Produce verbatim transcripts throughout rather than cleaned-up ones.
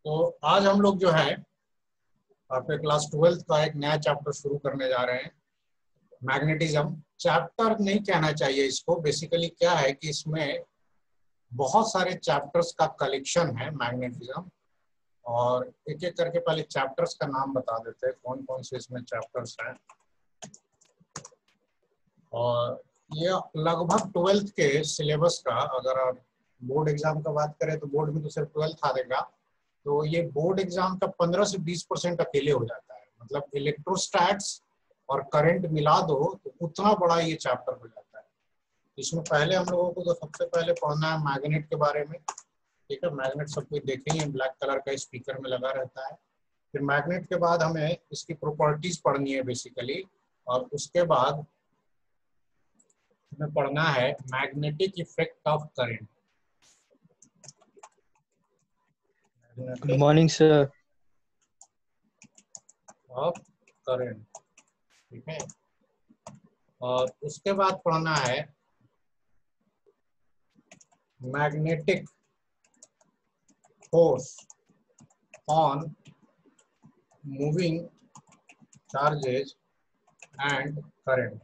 तो आज हम लोग जो है आपके क्लास ट्वेल्थ का एक नया चैप्टर शुरू करने जा रहे हैं, मैग्नेटिज्म। चैप्टर नहीं कहना चाहिए इसको, बेसिकली क्या है कि इसमें बहुत सारे चैप्टर्स का कलेक्शन है मैग्नेटिज्म। और एक एक करके पहले चैप्टर्स का नाम बता देते हैं, कौन कौन से इसमें चैप्टर्स हैं। और ये लगभग ट्वेल्थ के सिलेबस का, अगर आप बोर्ड एग्जाम का बात करें तो बोर्ड में तो सिर्फ ट्वेल्थ आ देगा, तो ये बोर्ड एग्जाम का पंद्रह से बीस परसेंट अकेले हो जाता है। मतलब इलेक्ट्रोस्टैट्स और करंट मिला दो तो उतना बड़ा ये चैप्टर हो जाता है। इसमें पहले हम लोगों को तो सबसे पहले पढ़ना है मैग्नेट के बारे में। ठीक है, मैग्नेट सब कुछ देखेंगे, ब्लैक कलर का स्पीकर में लगा रहता है। फिर मैग्नेट के बाद हमें इसकी प्रॉपर्टीज पढ़नी है बेसिकली, और उसके बाद हमें पढ़ना है magnetic effect of current. Good morning, sir. Of current, ठीक है। और उसके बाद पढ़ना है magnetic force on moving charges and current.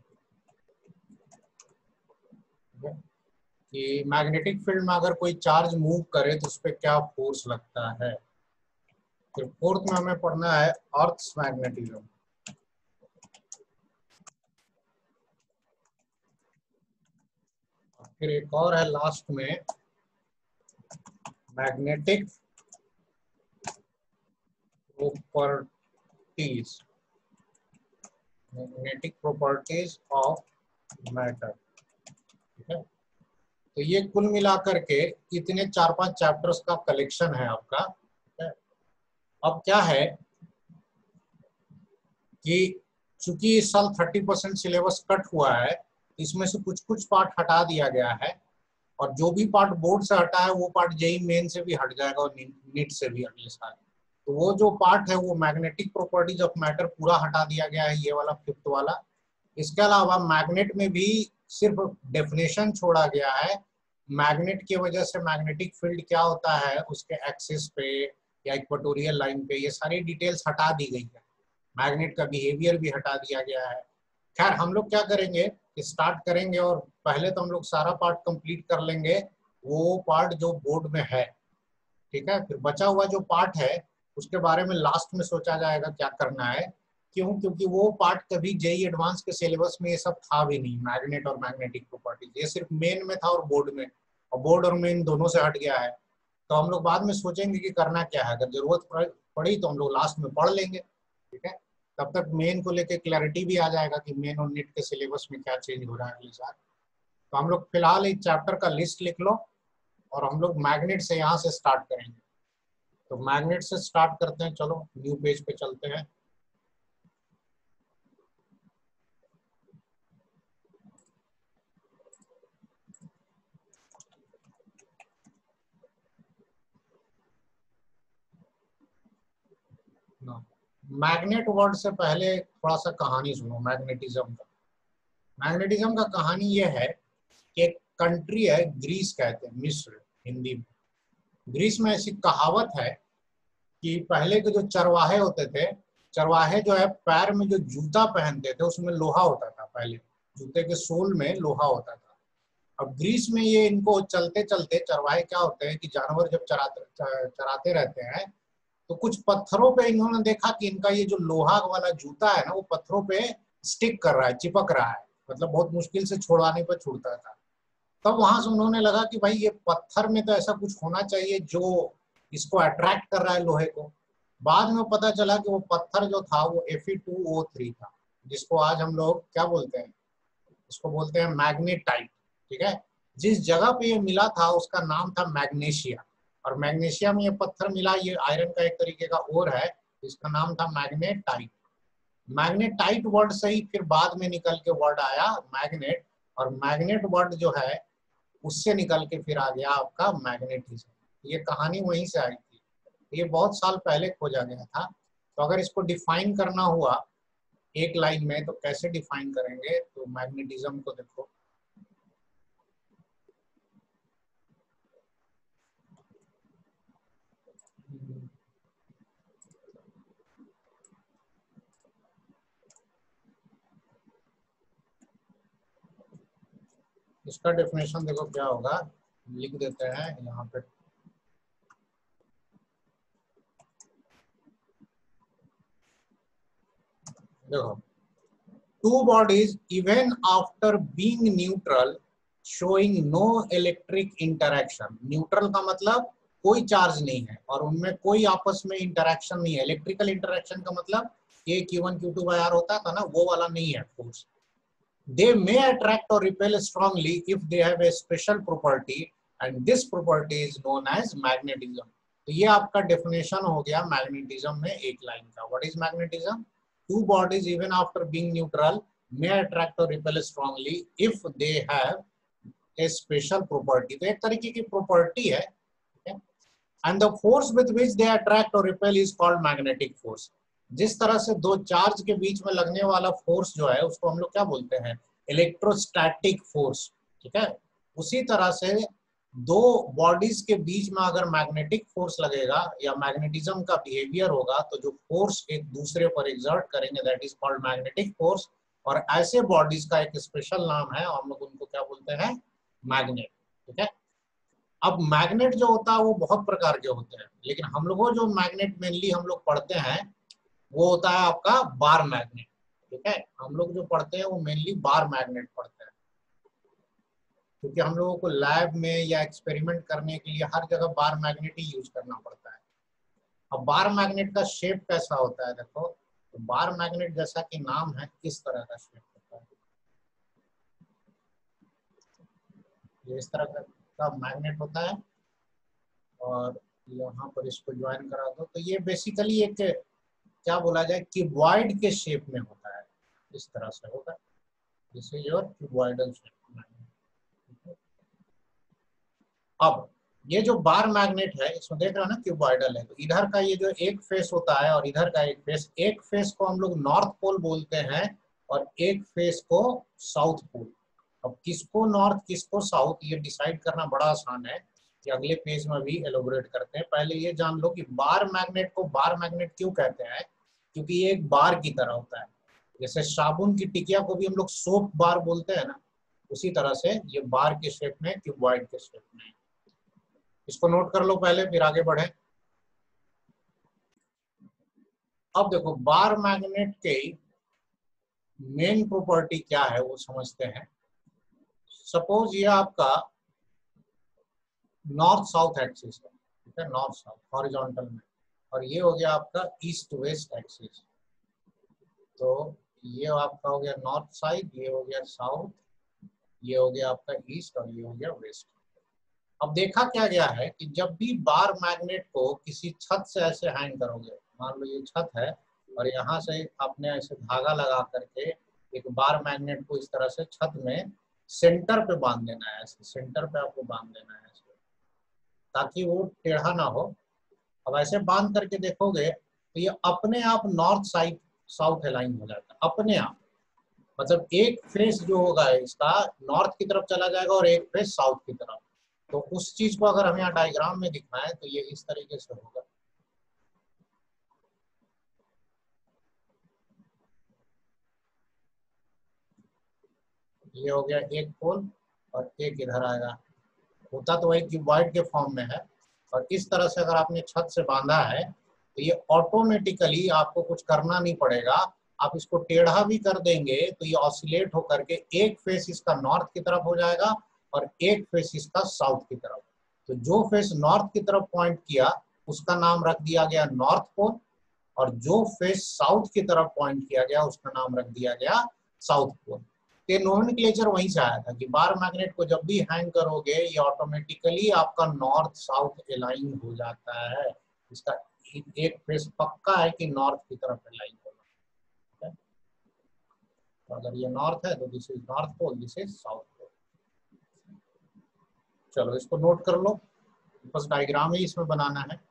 कि मैग्नेटिक फील्ड में अगर कोई चार्ज मूव करे तो उस पर क्या फोर्स लगता है। फिर फोर्थ में हमें पढ़ना है अर्थ्स मैग्नेटिज्म। फिर एक और है लास्ट में magnetic properties, magnetic properties of matter. ठीक है, तो ये कुल मिलाकर के इतने चार पांच चैप्टर्स का कलेक्शन है आपका। ठीक है, अब क्या है कि चूंकि इस साल थर्टी परसेंट सिलेबस कट हुआ है, इसमें से कुछ कुछ पार्ट हटा दिया गया है, और जो भी पार्ट बोर्ड से हटा है वो पार्ट जेई मेन से भी हट जाएगा और नीट से भी अगले साल। तो वो जो पार्ट है वो मैग्नेटिक प्रॉपर्टीज ऑफ मैटर पूरा हटा दिया गया है, ये वाला फिफ्थ वाला। इसके अलावा मैग्नेट में भी सिर्फ डेफिनेशन छोड़ा गया है। मैग्नेट की वजह से मैग्नेटिक फील्ड क्या होता है उसके एक्सिस पे या इक्वेटोरियल लाइन पे, ये सारी डिटेल्स हटा दी गई है। मैग्नेट का बिहेवियर भी हटा दिया गया है। खैर, हम लोग क्या करेंगे, स्टार्ट करेंगे और पहले तो हम लोग सारा पार्ट कंप्लीट कर लेंगे, वो पार्ट जो बोर्ड में है। ठीक है, फिर बचा हुआ जो पार्ट है उसके बारे में लास्ट में सोचा जाएगा क्या करना है। क्यों? क्योंकि वो पार्ट कभी जेई एडवांस के सिलेबस में ये सब था भी नहीं, मैग्नेट और मैग्नेटिक प्रॉपर्टीज। ये सिर्फ मेन में था और बोर्ड में, और बोर्ड और मेन दोनों से हट गया है। तो हम लोग बाद में सोचेंगे कि करना क्या है, अगर जरूरत पड़ी तो हम लोग लास्ट में पढ़ लेंगे। ठीक है, तब तक मेन को लेके क्लैरिटी भी आ जाएगा कि मेन और नीट के सिलेबस में क्या चेंज हो रहा है अगले साल। तो हम लोग फिलहाल इस चैप्टर का लिस्ट लिख लो और हम लोग मैग्नेट से यहाँ से स्टार्ट करेंगे। तो मैग्नेट से स्टार्ट करते हैं, चलो न्यू पेज पे चलते हैं। मैग्नेट वर्ड से पहले थोड़ा सा कहानी सुनो मैग्नेटिज्म का। मैग्नेटिज्म का कहानी ये है कि एक कंट्री है, ग्रीस कहते हैं, मिस्र हिंदी में। ग्रीस में ऐसी कहावत है कि पहले के जो चरवाहे होते थे, चरवाहे जो है पैर में जो जूता पहनते थे उसमें लोहा होता था। पहले जूते के सोल में लोहा होता था। अब ग्रीस में ये इनको चलते चलते चरवाहे क्या होते हैं कि जानवर जब चराते चराते रहते हैं तो कुछ पत्थरों पे इन्होंने देखा कि इनका ये जो लोहा वाला जूता है ना वो पत्थरों पे स्टिक कर रहा है, चिपक रहा है, मतलब बहुत मुश्किल से छुड़वाने पर छूटता था। तब वहां से उन्होंने लगा कि भाई ये पत्थर में तो ऐसा कुछ होना चाहिए जो इसको अट्रैक्ट कर रहा है लोहे को। बाद में पता चला कि वो पत्थर जो था वो F E two O three था, जिसको आज हम लोग क्या बोलते हैं, इसको बोलते हैं मैग्नेटाइट। ठीक है, जिस जगह पे ये मिला था उसका नाम था मैग्नेशिया, और मैग्नेशिया में ये पत्थर मिला, ये आयरन का एक तरीके का ओर है, इसका नाम था मैग्नेटाइट। मैग्नेटाइट वर्ड से ही फिर बाद में निकल के वर्ड आया मैग्नेट, और मैग्नेट वर्ड जो है उससे निकल के फिर आ गया आपका मैग्नेटिज्म। ये कहानी वहीं से आई थी, ये बहुत साल पहले खोजा गया था। तो अगर इसको डिफाइन करना हुआ एक लाइन में तो कैसे डिफाइन करेंगे, तो मैग्नेटिज्म को देखो। इसका डेफिनेशन देखो क्या होगा, लिख देते हैं यहाँ पे। देखो, two bodies even after being neutral showing no electric interaction। Neutral का मतलब कोई चार्ज नहीं है और उनमें कोई आपस में इंटरेक्शन नहीं है। इलेक्ट्रिकल इंटरेक्शन का मतलब ये q one q two by r होता था ना, वो वाला नहीं है force. They may attract or repel strongly if they have a special property and this property is known as magnetism। तो ये आपका डेफिनेशन हो गया मैग्नेटिज्म में एक लाइन का। What is magnetism? Two bodies even after being neutral may attract or repel strongly if they have a special property। तो एक तरीके की प्रॉपर्टी है, and the force with which they attract or repel is called magnetic force। जिस तरह से दो charge के बीच में लगने वाला फोर्स जो है उसको हम लोग क्या बोलते हैं, इलेक्ट्रोस्टैटिक फोर्स, ठीक है। उसी तरह से दो बॉडीज के बीच में अगर मैग्नेटिक फोर्स लगेगा या मैग्नेटिज्म का बिहेवियर होगा तो जो फोर्स एक दूसरे पर एग्जर्ट करेंगे that is called magnetic force. और ऐसे बॉडीज का एक स्पेशल नाम है, हम लोग उनको क्या बोलते हैं, मैग्नेट, ठीक है। अब मैग्नेट जो होता है वो बहुत प्रकार के होते हैं, लेकिन हम लोगों जो मैग्नेट मेनली हम लोग पढ़ते हैं वो होता है आपका बार मैग्नेट, ठीक है। हम लोग जो पढ़ते हैं वो मेनली बार मैग्नेट पढ़ते हैं, क्योंकि हम लोगों को लैब में या एक्सपेरिमेंट करने के लिए हर जगह बार मैग्नेट ही यूज करना पड़ता है। अब बार मैग्नेट का शेप कैसा होता है, देखो, तो बार मैग्नेट जैसा कि नाम है इस तरह का शेप होता है, ये इस तरह का मैग्नेट होता है। और यहाँ पर इसको ज्वाइन करा दो तो ये बेसिकली एक क्या बोला जाए क्यूबॉइड के शेप में होता है, इस तरह से होगा। This is your cuboidal shape. अब ये जो बार मैग्नेट है इसमें देख रहे हो ना क्यूबॉइडल है, तो इधर का ये जो एक फेस होता है और इधर का एक फेस, एक फेस को हम लोग नॉर्थ पोल बोलते हैं और एक फेस को साउथ पोल। अब किसको नॉर्थ किसको साउथ ये डिसाइड करना बड़ा आसान है, कि अगले पेज में भी एलोबरेट करते हैं। पहले ये जान लो कि बार मैग्नेट को बार मैग्नेट क्यों कहते हैं, क्योंकि ये एक बार की तरह होता है। जैसे साबुन की टिकिया को भी हम लोग सोप बार बोलते हैं ना, उसी तरह से ये बार के शेप में क्यूबॉइड के शेप में है। इसको नोट कर लो पहले, फिर आगे बढ़े। अब देखो बार मैग्नेट के मेन प्रॉपर्टी क्या है वो समझते हैं। सपोज ये आपका नॉर्थ साउथ एक्सिस है, ठीक है, नॉर्थ साउथ हॉरिजॉन्टल में, और ये हो गया आपका ईस्ट वेस्ट एक्सिस। तो ये आपका हो गया नॉर्थ साइड, ये हो गया साउथ, ये हो गया आपका ईस्ट और ये हो गया वेस्ट। अब देखा क्या गया है कि जब भी बार मैग्नेट को किसी छत से ऐसे हैंग करोगे, मान लो ये छत है और यहाँ से आपने ऐसे धागा लगा करके एक बार मैग्नेट को इस तरह से छत में सेंटर पे बांध देना है, ऐसे सेंटर पे आपको बांध देना है ऐसे, ताकि वो टेढ़ा ना हो। अब ऐसे बांध करके देखोगे तो ये अपने आप नॉर्थ साइड साउथ अलाइन हो जाता है अपने आप। मतलब एक फेस जो होगा इसका नॉर्थ की तरफ चला जाएगा और एक फेस साउथ की तरफ। तो उस चीज को अगर हम यहाँ डायग्राम में दिखाएं तो ये इस तरीके से होगा। ये हो गया एक पोल और एक इधर आएगा, होता तो वही क्यूबॉइड के फॉर्म में है। और इस तरह से अगर आपने छत से बांधा है तो ये ऑटोमेटिकली आपको कुछ करना नहीं पड़ेगा, आप इसको टेढ़ा भी कर देंगे तो ये ऑसिलेट होकर के एक फेस इसका नॉर्थ की तरफ हो जाएगा और एक फेस इसका साउथ की तरफ। तो जो फेस नॉर्थ की तरफ पॉइंट किया उसका नाम रख दिया गया नॉर्थ पोल, और जो फेस साउथ की तरफ पॉइंट किया गया उसका नाम रख दिया गया साउथ पोल। ये नोमेनक्लेचर वहीं से आया था कि बार मैग्नेट को जब भी हैंग करोगे ये ऑटोमेटिकली आपका नॉर्थ साउथ अलाइन हो जाता है। इसका एक फेस पक्का है कि नॉर्थ की तरफ अलाइन होगा। तो अगर ये नॉर्थ है तो this is north pole, this is south pole. चलो इसको नोट कर लो, बस डायग्राम ही इसमें बनाना है।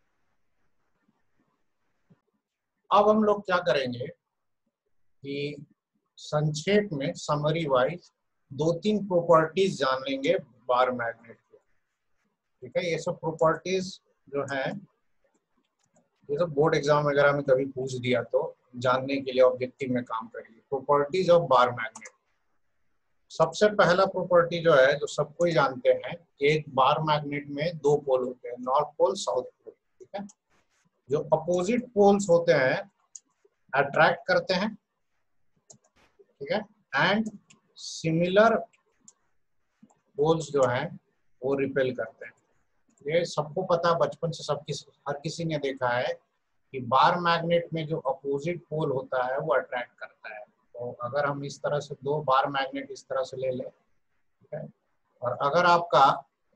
अब हम लोग क्या करेंगे कि संक्षेप में समरी वाइज दो तीन प्रॉपर्टीज जान लेंगे बार मैग्नेट के, ठीक है। ये सब प्रॉपर्टीज जो है ये सब बोर्ड एग्जाम वगैरह में कभी पूछ दिया तो जानने के लिए ऑब्जेक्टिव में काम करिए। प्रॉपर्टीज ऑफ बार मैग्नेट, सबसे पहला प्रॉपर्टी जो है, जो सबको ही जानते हैं, एक बार मैग्नेट में दो पोल होते हैं, नॉर्थ पोल साउथ पोल। ठीक है, जो अपोजिट पोल्स होते हैं अट्रैक्ट करते हैं, ठीक है, एंड सिमिलर पोल्स जो हैं वो रिपेल करते हैं। ये सबको पता, बचपन से सब किस हर किसी ने देखा है कि बार मैग्नेट में जो अपोजिट पोल होता है वो अट्रैक्ट करता है। तो अगर हम इस तरह से दो बार मैग्नेट इस तरह से ले लें, ठीक है, और अगर आपका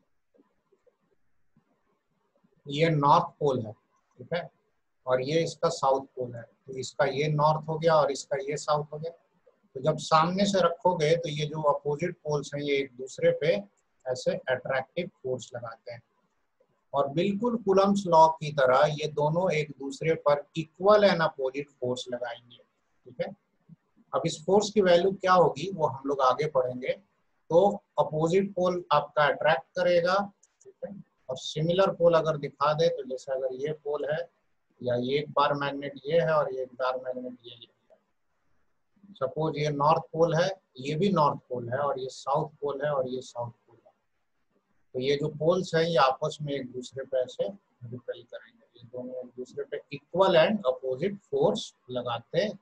ये नॉर्थ पोल है, ठीक है, और ये इसका साउथ पोल है, तो इसका ये नॉर्थ हो गया और इसका ये साउथ हो गया। तो जब सामने से रखोगे तो ये जो अपोजिट पोल्स हैं ये एक दूसरे पे ऐसे अट्रैक्टिव फोर्स लगाते हैं, और बिल्कुल कूलम्स लॉ की तरह ये दोनों एक दूसरे पर इक्वल एंड अपोजिट फोर्स लगाएंगे। ठीक है, अब इस फोर्स की वैल्यू क्या होगी वो हम लोग आगे पढ़ेंगे। तो अपोजिट पोल आपका अट्रैक्ट करेगा, ठीक है, और सिमिलर पोल अगर दिखा दे तो जैसे अगर ये पोल है या ये एक बार मैग्नेट ये है और ये एक बार मैग्नेट ये है, सपोज ये नॉर्थ पोल है, ये भी नॉर्थ पोल है, और ये साउथ पोल है और ये साउथ पोल है, तो ये जो पोल्स हैं ये आपस में एक दूसरे पे ऐसे रिपेल करेंगे, ये दोनों एक दूसरे पे इक्वल एंड अपोजिट फोर्स लगाते हैं,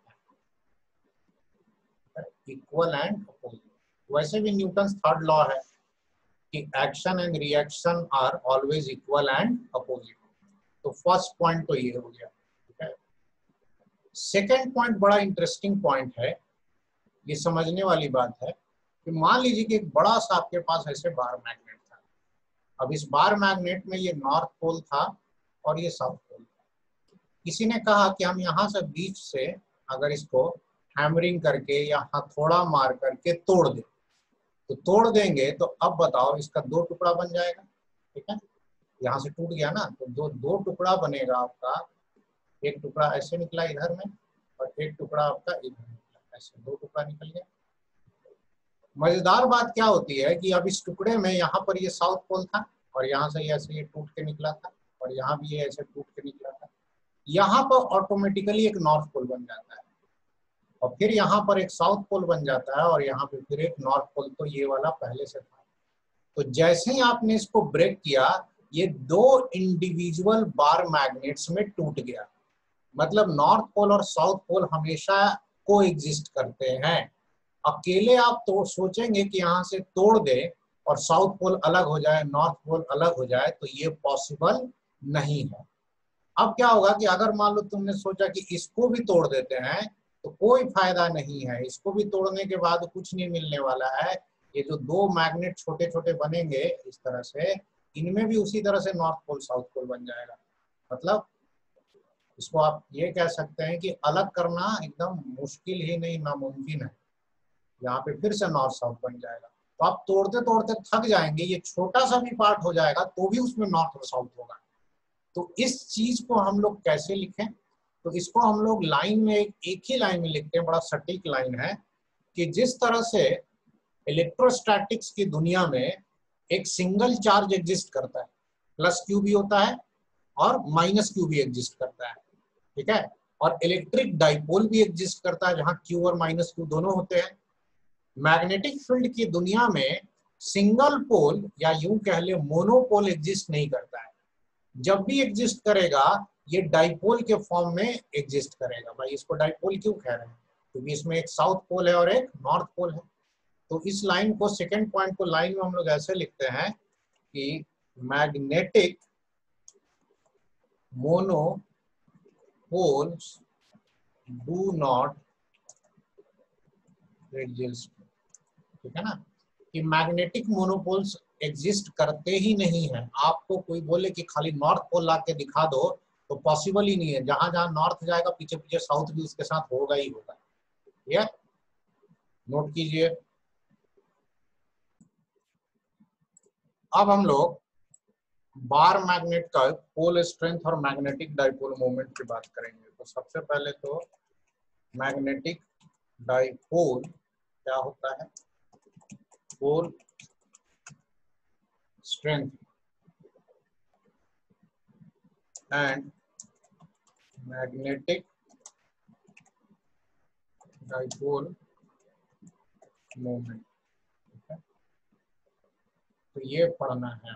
इक्वल एंड अपोजिट। वैसे भी न्यूटन थर्ड लॉ है कि action and reaction are always equal and opposite. तो फर्स्ट पॉइंट तो ये हो गया। ठीक है, सेकेंड पॉइंट बड़ा इंटरेस्टिंग पॉइंट है, ये समझने वाली बात है कि मान लीजिए कि एक बड़ा सा आपके पास ऐसे बार मैग्नेट था। अब इस बार मैग्नेट में ये नॉर्थ पोल था और ये साउथ पोल था। किसी ने कहा कि हम यहाँ से बीच से अगर इसको हैमरिंग करके या हथौड़ा मार करके तोड़ दें, तो तोड़ देंगे तो अब बताओ इसका दो टुकड़ा बन जाएगा। ठीक है, यहाँ से टूट गया ना, तो दो दो टुकड़ा बनेगा आपका, एक टुकड़ा ऐसे निकला इधर में और एक टुकड़ा आपका इधर निकला, ऐसे दो टुकड़ा निकल गया। मजेदार बात क्या होती है कि अब इस टुकड़े में यहाँ पर ये साउथ पोल था और यहाँ से ऐसे ये टूट के निकला था और यहाँ भी ये ऐसे टूट के निकला था, यहाँ पर ऑटोमेटिकली एक नॉर्थ पोल बन जाता है और फिर यहाँ पर एक साउथ पोल बन जाता है और यहाँ पे फिर एक नॉर्थ पोल, तो ये वाला पहले से था। तो जैसे ही आपने इसको ब्रेक किया ये दो इंडिविजुअल बार मैग्नेट्स में टूट गया। मतलब नॉर्थ पोल और साउथ पोल हमेशा को एग्जिस्ट करते हैं। अकेले आप तो सोचेंगे कि यहाँ से तोड़ दे और साउथ पोल अलग हो जाए, नॉर्थ पोल अलग हो जाए, तो ये पॉसिबल नहीं है। अब क्या होगा कि अगर मान लो तुमने सोचा कि इसको भी तोड़ देते हैं तो कोई फायदा नहीं है, इसको भी तोड़ने के बाद कुछ नहीं मिलने वाला है। ये जो दो मैग्नेट छोटे छोटे बनेंगे इस तरह से, इनमें भी उसी तरह से नॉर्थ पोल साउथ पोल बन जाएगा। मतलब इसको आप ये कह सकते हैं कि अलग करना एकदम मुश्किल ही नहीं, नामुमकिन है। यहाँ पे फिर से नॉर्थ साउथ बन जाएगा। तो आप तोड़ते तोड़ते थक जाएंगे, ये छोटा सा भी पार्ट हो जाएगा तो भी उसमें नॉर्थ और साउथ होगा। तो इस चीज को हम लोग कैसे लिखें? तो इसको हम लोग लाइन में एक, एक ही लाइन में लिखते हैं, बड़ा सटीक लाइन है कि जिस तरह से इलेक्ट्रोस्टैटिक्स की दुनिया में एक सिंगल चार्ज एग्जिस्ट करता है, प्लस क्यू भी होता है और माइनस क्यू भी एग्जिस्ट करता है, ठीक है, और इलेक्ट्रिक डाइपोल भी एग्जिस्ट करता है जहां क्यू और माइनस क्यू दोनों होते हैं। मैग्नेटिक फील्ड की दुनिया में सिंगल पोल या यूं कह ले मोनोपोल एग्जिस्ट नहीं करता है। जब भी एग्जिस्ट करेगा ये डाइपोल के फॉर्म में एग्जिस्ट करेगा। भाई इसको डाइपोल क्यों कह रहे हैं? क्योंकि इसमें एक साउथ पोल है और एक नॉर्थ पोल है। तो इस लाइन को, सेकेंड पॉइंट को लाइन में हम लोग ऐसे लिखते हैं कि magnetic monopoles do not exist. ठीक है ना, कि मैग्नेटिक मोनोपोल्स एग्जिस्ट करते ही नहीं है। आपको कोई बोले कि खाली नॉर्थ पोल ला के दिखा दो तो पॉसिबल ही नहीं है। जहां जहां नॉर्थ जाएगा पीछे पीछे साउथ भी उसके साथ होगा ही होगा। ये नोट कीजिए। अब हम लोग बार मैग्नेट का पोल स्ट्रेंथ और मैग्नेटिक डाइपोल मोमेंट की बात करेंगे। तो सबसे पहले तो मैग्नेटिक डाइपोल क्या होता है? पोल strength and magnetic dipole moment। तो ये पढ़ना है।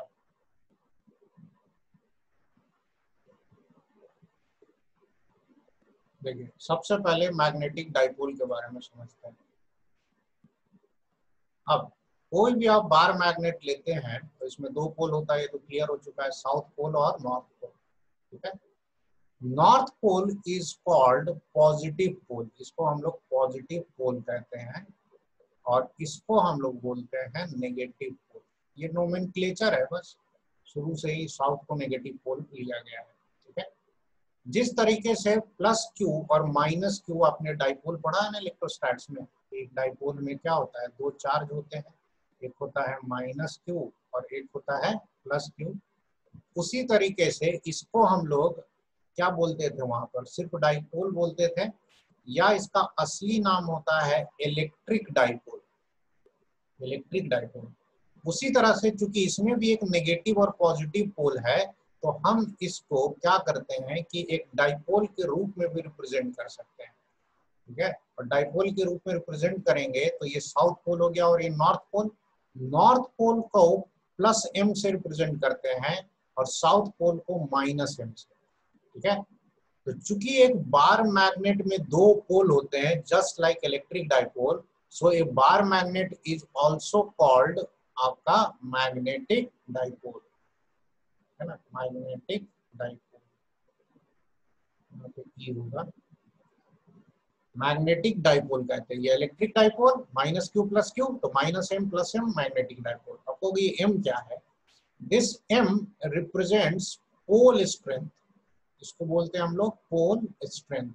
देखिए सबसे पहले मैग्नेटिक डाइपोल के बारे में समझते हैं। अब कोई भी आप बार मैग्नेट लेते हैं तो इसमें दो पोल होता है, ये तो क्लियर हो चुका है, साउथ पोल और नॉर्थ पोल। ठीक है, north pole is called positive pole, इसको हम लोग पॉजिटिव पोल कहते हैं, और इसको हम लोग बोलते हैं नेगेटिव पोल। ये नोमेनक्लेचर है, बस शुरू से ही साउथ को नेगेटिव पोल लिया गया है। ठीक है, जिस तरीके से प्लस क्यू और माइनस क्यू आपने डाइपोल पढ़ा है ना इलेक्ट्रोस्टैट्स में, एक डाइपोल में क्या होता है, दो चार्ज होते हैं, एक होता है माइनस क्यू और एक होता है प्लस क्यू। उसी तरीके से इसको हम लोग क्या बोलते थे वहां पर, सिर्फ डाइपोल बोलते थे, या इसका असली नाम होता है इलेक्ट्रिक डाइपोल, इलेक्ट्रिक डाइपोल। उसी तरह से चूंकि इसमें भी एक नेगेटिव और पॉजिटिव पोल है, तो हम इसको क्या करते हैं कि एक डाइपोल के रूप में भी रिप्रेजेंट कर सकते हैं। ठीक है, और डाइपोल के रूप में रिप्रेजेंट करेंगे तो ये साउथ पोल हो गया, और ये नॉर्थ पोल। नॉर्थ पोल को प्लस एम से रिप्रेजेंट करते हैं और साउथ पोल को माइनस एम से। ठीक है, तो चूंकि एक बार मैग्नेट में दो पोल होते हैं just like electric dipole, so a bar magnet is also called आपका मैग्नेटिक डाइपोल, है ना, मैग्नेटिक डाइपोल। यहाँ पे ई होगा, मैग्नेटिक डाइपोल कहते हैं। ये electric dipole minus q plus q, तो minus m plus m magnetic dipole. आपको ये एम क्या है, this m represents pole strength, इसको बोलते हैं हम लोग pole strength.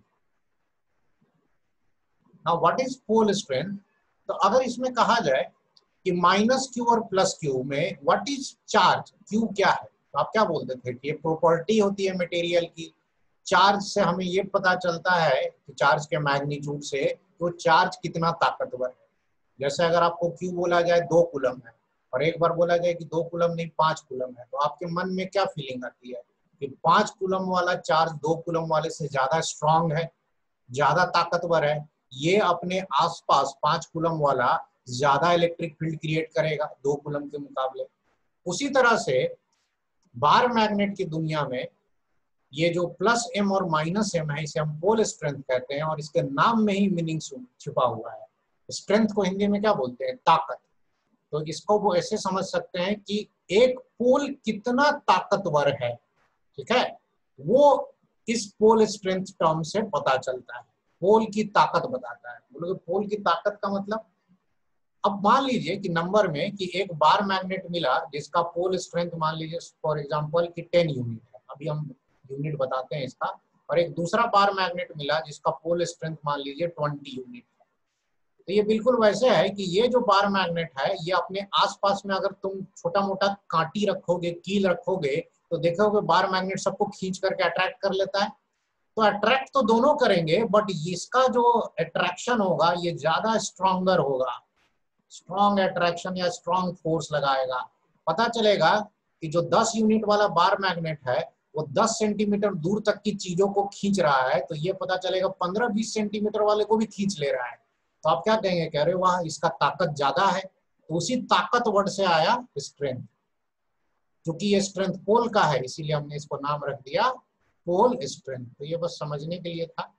Now what is pole strength, तो अगर इसमें कहा जाए कि माइनस क्यू और प्लस क्यू में व्हाट इज चार्ज, क्यू क्या है, तो आप क्या बोलते थे कि ये प्रॉपर्टी होती है मटेरियल की। चार्ज से हमें ये पता चलता है कि चार्ज के मैग्नीट्यूड से तो चार्ज कितना ताकतवर है। जैसे अगर आपको क्यू बोला जाए दो कूलम है, और एक बार बोला जाए कि दो कूलम नहीं पांच कूलम है, तो आपके मन में क्या फीलिंग आती है कि पांच कूलम वाला चार्ज दो कूलम वाले से ज्यादा स्ट्रांग है, ज्यादा ताकतवर है, ये अपने आसपास पांच कूलम वाला ज्यादा इलेक्ट्रिक फील्ड क्रिएट करेगा दो कूलम के मुकाबले। उसी तरह से बार मैग्नेट की दुनिया में ये जो प्लस एम और माइनस एम है, इसे हम पोल स्ट्रेंथ कहते हैं, और इसके नाम में ही मीनिंग छिपा हुआ है। स्ट्रेंथ को हिंदी में क्या बोलते हैं, ताकत। तो इसको वो ऐसे समझ सकते हैं कि एक पोल कितना ताकतवर है, ठीक है, वो इस पोल स्ट्रेंथ टर्म से पता चलता है, पोल की ताकत बताता है। बोलोगे पोल की ताकत का मतलब, अब मान लीजिए कि नंबर में कि एक बार मैग्नेट मिला जिसका पोल स्ट्रेंथ मान लीजिए फॉर एग्जांपल कि टेन यूनिट है, अभी हम यूनिट बताते हैं इसका, और एक दूसरा बार मैग्नेट मिला जिसका पोल स्ट्रेंथ मान लीजिए ट्वेंटी यूनिट है। तो ये बिल्कुल वैसे है कि ये जो बार मैग्नेट है, ये अपने आसपास में अगर तुम छोटा मोटा कांटी रखोगे, कील रखोगे, तो देखोगे बार मैग्नेट सबको खींच करके अट्रैक्ट कर लेता है। तो अट्रैक्ट तो दोनों करेंगे, बट इसका जो अट्रैक्शन होगा ये ज्यादा स्ट्रॉन्गर होगा, स्ट्रॉन्ग अट्रैक्शन या स्ट्रॉन्ग फोर्स लगाएगा। पता चलेगा कि जो दस यूनिट वाला बार मैग्नेट है वो दस सेंटीमीटर दूर तक की चीजों को खींच रहा है, तो ये पता चलेगा पंद्रह बीस सेंटीमीटर वाले को भी खींच ले रहा है। तो आप क्या कहेंगे, कह रहे हो वाह इसका ताकत ज्यादा है। तो उसी ताकत वर्ड से आया स्ट्रेंथ, क्योंकि ये स्ट्रेंथ पोल का है इसीलिए हमने इसको नाम रख दिया पोल स्ट्रेंथ। तो ये बस समझने के लिए था,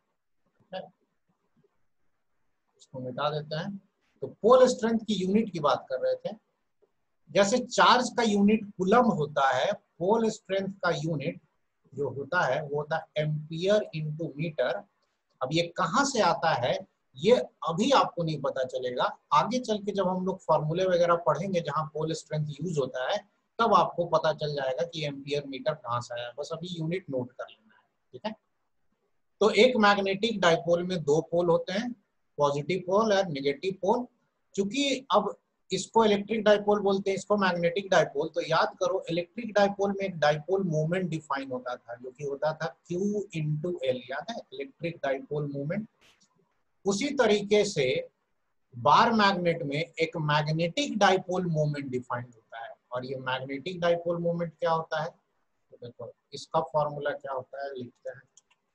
इसको मिटा देते हैं। तो पोल स्ट्रेंथ की यूनिट की बात कर रहे थे। जैसे चार्ज का यूनिट कूलम होता है, पोल स्ट्रेंथ का यूनिट जो होता है वो होता है एम्पियर इंटू मीटर। अब ये कहाँ से आता है ये अभी आपको नहीं पता चलेगा, आगे चल के जब हम लोग फॉर्मूले वगैरह पढ़ेंगे जहाँ पोल स्ट्रेंथ यूज होता है, तब आपको पता चल जाएगा कि एम्पियर मीटर कहाँ से आया। बस अभी यूनिट नोट कर लेना है, ठीक है। तो एक मैग्नेटिक डाइपोल में दो पोल होते हैं, पॉजिटिव पोल और नेगेटिव पोल। चूंकि अब इसको इलेक्ट्रिक डाइपोल बोलते हैं, इसको मैग्नेटिक डाइपोल, तो याद करो इलेक्ट्रिक डाइपोल में एक डाइपोल मोमेंट डिफाइन होता था जो कि होता था Q इंटू एल, याद है, इलेक्ट्रिक डाइपोल मोमेंट। उसी तरीके से बार मैग्नेट में एक मैग्नेटिक डाइपोल मोमेंट डिफाइन होता है, और ये मैग्नेटिक डाइपोल मोमेंट क्या होता है, तो देखो इसका फॉर्मूला क्या होता है, लिखते हैं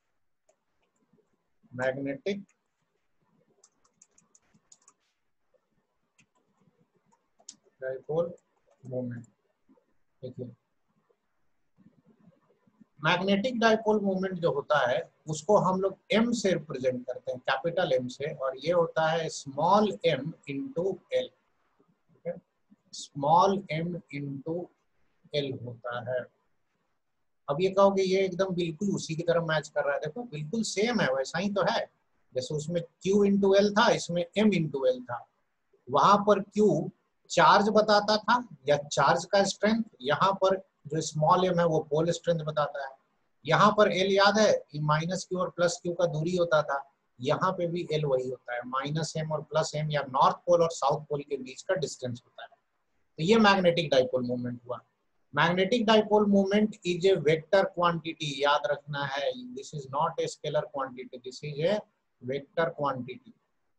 मैग्नेटिक डाइपोल मोमेंट। देखिए मैग्नेटिक डाइपोल मोमेंट जो होता है उसको हम लोग एम से रिप्रेजेंट करते हैं, कैपिटल एम से, और ये होता है small m into l. Small m into L होता है। अब ये कहोगे ये एकदम बिल्कुल उसी की तरह मैच कर रहा है, देखो बिल्कुल सेम है, वैसा ही तो है। जैसे उसमें Q इंटू एल था, इसमें M इंटू एल था। वहां पर Q चार्ज बताता था या चार्ज का स्ट्रेंथ, यहाँ पर जो स्मॉल एम है वो पोल स्ट्रेंथ बताता है। यहाँ पर एल याद है कि माइनस क्यू और प्लस क्यू का दूरी होता था, यहाँ पे भी एल वही होता है, माइनस एम और प्लस एम या नॉर्थ पोल और साउथ पोल के बीच का डिस्टेंस होता है। तो ये मैग्नेटिक डाइपोल मोमेंट हुआ। Magnetic dipole moment is a vector quantity, याद रखना है, this is not a scalar quantity, this is a vector quantity.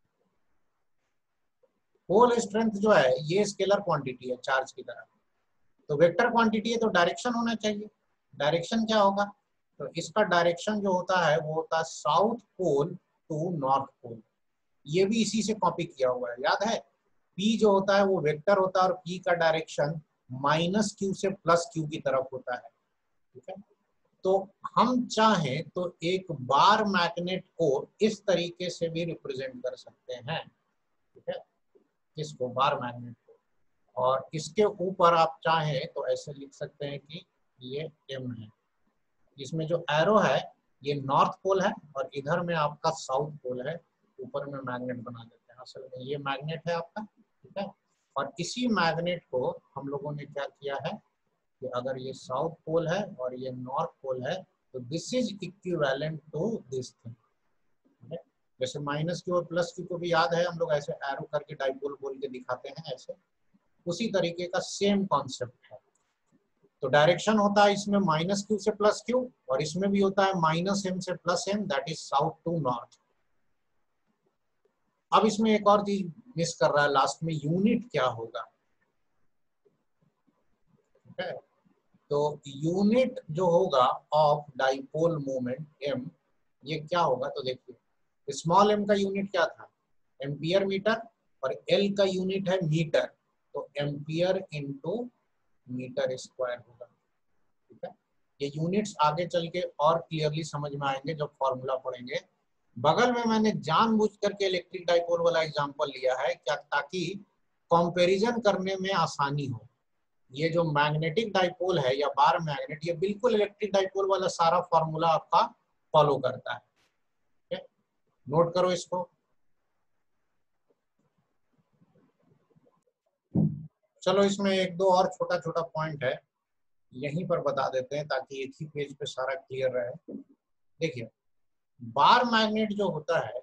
Pole strength जो है ये स्केलर क्वांटिटी है चार्ज की तरह, तो वेक्टर क्वांटिटी है तो डायरेक्शन होना चाहिए। डायरेक्शन क्या होगा, तो इसका डायरेक्शन जो होता है वो होता है south pole to north pole. ये भी इसी से कॉपी किया हुआ है, याद है P जो होता है वो वेक्टर होता है और P का डायरेक्शन माइनस क्यू से प्लस क्यू की तरफ होता है, ठीक है। तो हम चाहें तो एक बार मैग्नेट को इस तरीके से भी रिप्रेजेंट कर सकते हैं, ठीक है, इसको बार मैग्नेट को, और इसके ऊपर आप चाहें तो ऐसे लिख सकते हैं कि ये M है, इसमें जो एरो है ये नॉर्थ पोल है और इधर में आपका साउथ पोल है, ऊपर में मैग्नेट बना देते हैं। असल में ये मैग्नेट है आपका, ठीक है। और इसी मैग्नेट को हम लोगों ने क्या किया है कि अगर ये साउथ पोल है और ये नॉर्थ पोल है तो this is equivalent to this thing. जैसे माइनस क्यू और प्लस क्यू को भी याद है, हम लोग ऐसे एरो करके डाइपोल बोल के दिखाते हैं, ऐसे उसी तरीके का सेम कॉन्सेप्ट है। तो डायरेक्शन होता है इसमें माइनस क्यू से प्लस क्यू, और इसमें भी होता है माइनस एम से plus m, that is south to north. अब इसमें एक और चीज मिस कर रहा है लास्ट में, यूनिट क्या होगा, ठीक है। तो यूनिट जो होगा ऑफ डाइपोल मोमेंट m, ये क्या होगा, तो देखिए स्मॉल m का यूनिट क्या था, एम्पियर मीटर, और l का यूनिट है मीटर, तो एम्पियर इंटू मीटर स्क्वायर होगा, ठीक है। ये यूनिट्स आगे चल के और क्लियरली समझ में आएंगे जब फॉर्मूला पढ़ेंगे। बगल में मैंने जानबूझ करके इलेक्ट्रिक डाइपोल वाला एग्जांपल लिया है क्या, ताकि कंपैरिजन करने में आसानी हो। ये जो मैग्नेटिक डाइपोल है या बार मैग्नेट, ये बिल्कुल इलेक्ट्रिक डाइपोल वाला सारा फॉर्मूला आपका फॉलो करता है, ठीक है। नोट करो इसको। चलो इसमें एक दो और छोटा छोटा पॉइंट है, यहीं पर बता देते हैं ताकि एक ही पेज पे सारा क्लियर रहे। देखिए बार मैग्नेट जो होता है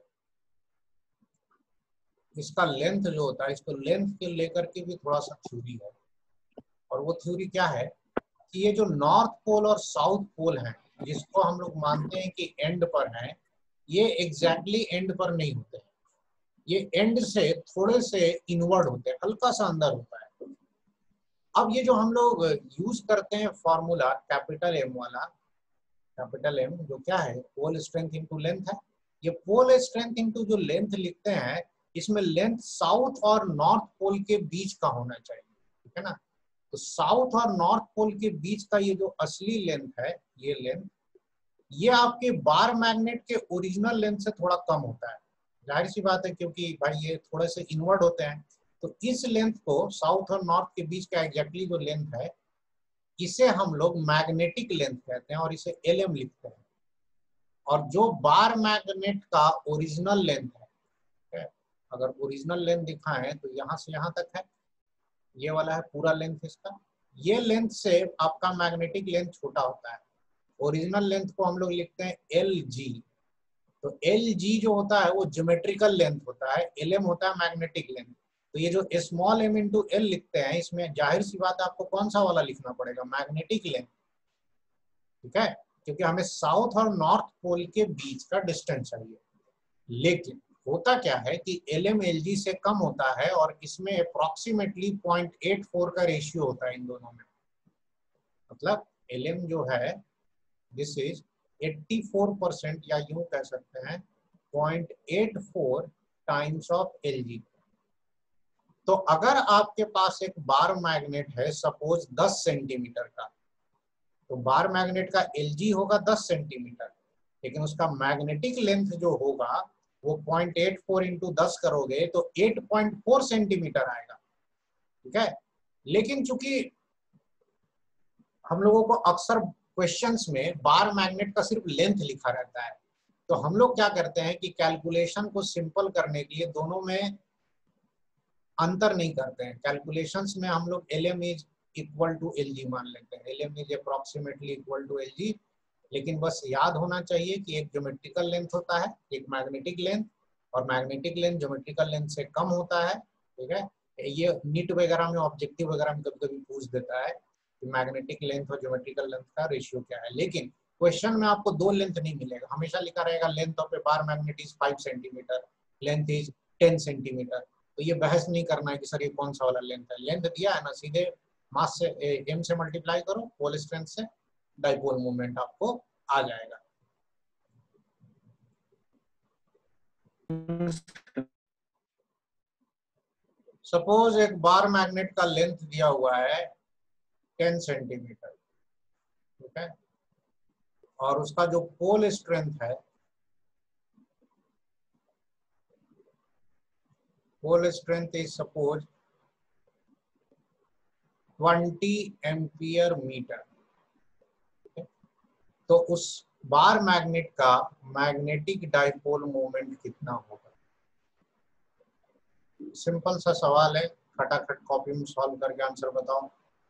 इसका लेंथ जो होता है, इसको लेंथ के लेकर के भी थोड़ा सा थ्योरी है, और वो थ्योरी क्या है कि ये जो नॉर्थ पोल और साउथ पोल है जिसको हम लोग मानते हैं कि एंड पर है, ये एग्जैक्टली एंड पर नहीं होते हैं, ये एंड से थोड़े से इनवर्ड होते हैं, हल्का सा अंदर होता है। अब ये जो हम लोग यूज करते हैं फॉर्मूला कैपिटल एम वाला, कैपिटल एम जो क्या है पोल स्ट्रेंथ इनटू लेंथ है, ये पोल स्ट्रेंथ इनटू जो लेंथ लिखते हैं इसमें लेंथ साउथ और नॉर्थ पोल के बीच का होना चाहिए, ठीक है ना। तो साउथ और नॉर्थ पोल के बीच का ये जो असली लेंथ है, ये लेंथ, ये आपके बार मैग्नेट के ओरिजिनल लेंथ से थोड़ा कम होता है, जाहिर सी बात है क्योंकि भाई ये थोड़े से इनवर्ड होते हैं। तो इस लेंथ को साउथ और नॉर्थ के बीच का एग्जैक्टली जो लेंथ है इसे हम लोग मैग्नेटिक लेंथ कहते हैं और इसे एल एम लिखते हैं। और जो बार मैग्नेट का ओरिजिनल लेंथ है, अगर ओरिजिनल लेंथ दिखाएं तो यहाँ से यहाँ तक है, ये वाला है पूरा लेंथ इसका, ये लेंथ से आपका मैग्नेटिक लेंथ छोटा होता है। ओरिजिनल लेंथ को हम लोग लिखते हैं एल जी, तो एल जी जो होता है वो ज्योमेट्रिकल लेंथ होता है, एल एम होता है मैग्नेटिक लेंथ। तो ये जो स्मॉल एम इंटू एल लिखते हैं इसमें जाहिर सी बात है आपको कौन सा वाला लिखना पड़ेगा, मैग्नेटिक लेंथ, ठीक है, क्योंकि हमें साउथ और नॉर्थ पोल के बीच का डिस्टेंस चाहिए। लेकिन होता क्या है कि एल एम एल जी से कम होता है और इसमें अप्रोक्सीमेटली पॉइंट एट फोर का रेशियो होता है इन दोनों में, मतलब एल एम जो है this is eighty four percent या यूं कह सकते हैं point eight four times of l जी। तो अगर आपके पास एक बार मैग्नेट है सपोज दस सेंटीमीटर का, तो बार मैग्नेट का एलजी होगा दस सेंटीमीटर, लेकिन उसका मैग्नेटिक लेंथ जो होगा वो पॉइंट एट फोर इंटू दस करोगे तो एट पॉइंट फोर सेंटीमीटर आएगा, ठीक है। लेकिन चूंकि हम लोगों को अक्सर क्वेश्चंस में बार मैग्नेट का सिर्फ लेंथ लिखा रहता है, तो हम लोग क्या करते हैं कि कैलकुलेशन को सिंपल करने के लिए दोनों में अंतर नहीं करते हैं। कैलकुलेशंस में हम लोग L M is equal to L G मान लेते हैं, L M is approximately equal to L G, लेकिन बस याद होना चाहिए कि एक ज्योमेट्रिकल लेंथ होता है, एक मैग्नेटिक लेंथ, और मैग्नेटिक लेंथ ज्योमेट्रिकल लेंथ से कम होता है, ठीक है। ये नीट वगैरह में ऑब्जेक्टिव वगैरह में कभी कभी पूछ देता है कि मैग्नेटिक लेंथ और ज्योमेट्रिकल लेंथ का रेशियो क्या है, लेकिन क्वेश्चन में आपको दो लेंथ नहीं मिलेगा, हमेशा लिखा रहेगा length of a bar magnet is five centimetre, length is ten centimetre. तो ये बहस नहीं करना है कि सर ये कौन सा वाला लेंथ है, लेंथ दिया है ना, सीधे मास से एम से मल्टीप्लाई करो, पोल स्ट्रेंथ से डाइपोल मोमेंट आपको आ जाएगा। सपोज एक बार मैग्नेट का लेंथ दिया हुआ है टेन सेंटीमीटर, ठीक है, और उसका जो पोल स्ट्रेंथ है, pole strength is suppose twenty ampere metre, तो उस बार मैग्नेट का मैग्नेटिक डाइपोल मोमेंट कितना होगा। सिंपल सा सवाल है, खटाखट कॉपी में सॉल्व करके आंसर बताओ।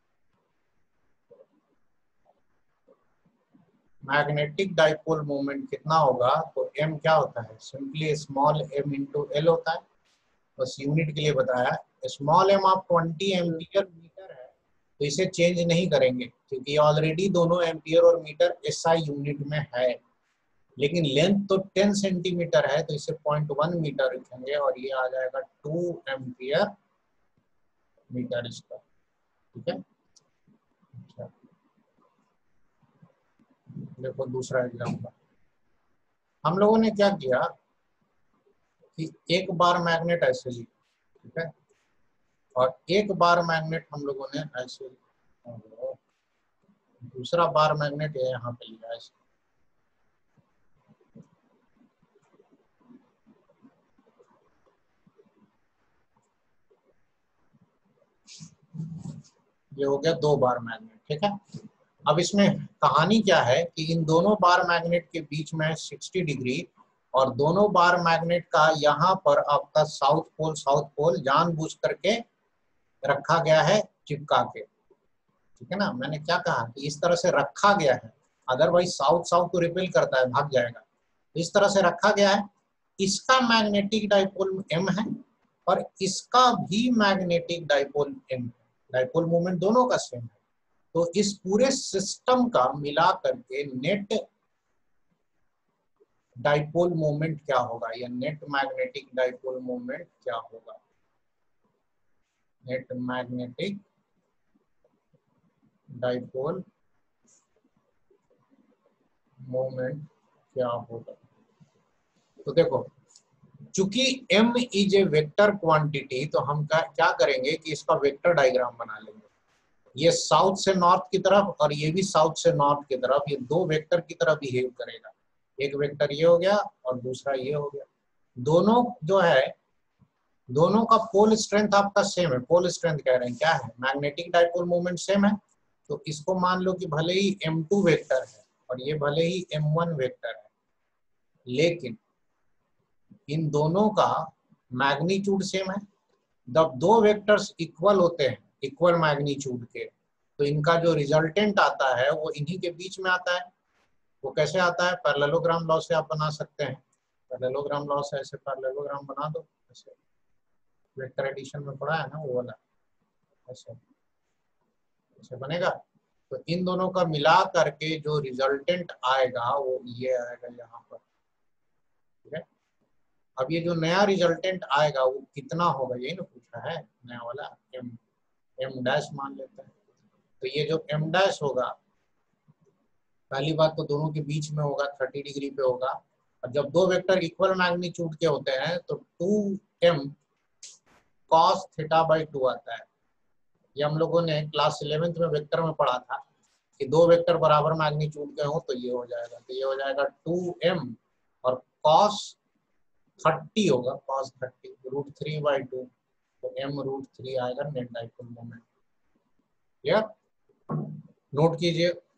मैग्नेटिक डाइपोल मोमेंट कितना होगा, तो m क्या होता है, simply small m into L होता है, बस यूनिट के लिए बताया। स्मॉल m आप ट्वेंटी एम्पियर मीटर है तो इसे चेंज नहीं करेंगे क्योंकि ऑलरेडी दोनों एम्पियर और मीटर एसआई यूनिट में है, लेकिन लेंथ तो टेन सेंटीमीटर है तो इसे पॉइंट वन मीटर रखेंगे और ये आ जाएगा टू एम्पियर मीटर इसका, ठीक है। अच्छा, देखो दूसरा एग्जाम्पल, हम लोगों ने क्या किया कि एक बार मैग्नेट ऐसे ली, ठीक है, और एक बार मैग्नेट हम लोगों ने ऐसे, दूसरा बार मैग्नेट है यहाँ पे लिया ऐसे, ये हो गया दो बार मैग्नेट, ठीक है। अब इसमें कहानी क्या है कि इन दोनों बार मैग्नेट के बीच में साठ डिग्री और दोनों बार मैग्नेट का यहाँ पर आपका साउथ पोल साउथ पोल जानबूझ करके रखा गया है चिपका के, ठीक है ना। मैंने क्या कहा कि इस तरह से रखा गया है, अदरवाइज साउथ साउथ को रिपेल करता है, भाग जाएगा, इस तरह से रखा गया है। इसका मैग्नेटिक डाइपोल m है और इसका भी मैग्नेटिक डाइपोल m है, डाइपोल मोमेंट दोनों का सेम है, तो इस पूरे सिस्टम का मिला करके नेट डाइपोल मोमेंट क्या होगा, या नेट मैग्नेटिक डाइपोल मोमेंट क्या होगा, नेट मैग्नेटिक डाइपोल मोमेंट क्या होगा। तो देखो, चूंकि m is a vector quantity, तो हम क्या करेंगे कि इसका वेक्टर डायग्राम बना लेंगे, ये साउथ से नॉर्थ की तरफ और ये भी साउथ से नॉर्थ की तरफ, ये दो वेक्टर की तरफ बिहेव करेगा, एक वेक्टर ये हो गया और दूसरा ये हो गया, दोनों जो है दोनों का पोल स्ट्रेंथ आपका सेम है, पोल स्ट्रेंथ कह रहे हैं क्या है, मैग्नेटिक डाइपोल मोमेंट सेम है, तो इसको मान लो कि भले ही एम टू वेक्टर है और ये भले ही एम वन वेक्टर है, लेकिन इन दोनों का मैग्नीट्यूड सेम है। जब दो वेक्टर्स इक्वल होते हैं, इक्वल मैग्नीट्यूड के, तो इनका जो रिजल्टेंट आता है वो इन्हीं के बीच में आता है। वो कैसे आता है, पैरेललोग्राम लॉ से आप बना सकते हैं, पैरेललोग्राम लॉ से ऐसे पैरेललोग्राम बना दो, ऐसे वेक्टर एडिशन में पढ़ा है ना वो वाला, ऐसे ऐसे बनेगा। तो इन दोनों का मिला करके जो रिजल्टेंट आएगा वो ये आएगा यहाँ पर, ठीक है। अब ये जो नया रिजल्टेंट आएगा वो कितना होगा, यही ना पूछा है नया वाला, एम एम डैश मान लेते हैं। तो ये जो एम डैश होगा, पहली बात तो दोनों के बीच में होगा, थर्टी डिग्री पे होगा, और जब दो वेक्टर इक्वल मैग्नीट्यूड के होते हैं तो two M cos theta by two आता है। ये हम लोगों ने क्लास इलेवेंथ में वेक्टर में पढ़ा था कि दो वेक्टर बराबर मैग्नीट्यूड के हो तो ये हो जाएगा, तो ये हो जाएगा टू एम और कॉस थर्टी होगा, cos thirty root three by two, तो एम रूट थ्री आएगा नेट डाइपोल मोमेंट। या नोट कीजिए